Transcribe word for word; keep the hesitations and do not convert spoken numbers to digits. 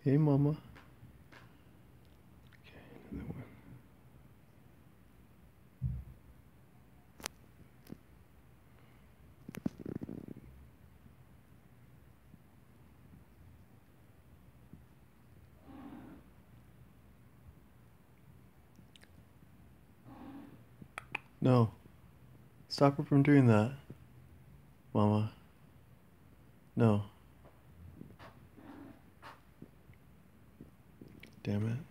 Hey, Mama. Okay, another one. No. Stop her from doing that. Mama. No. Damn it.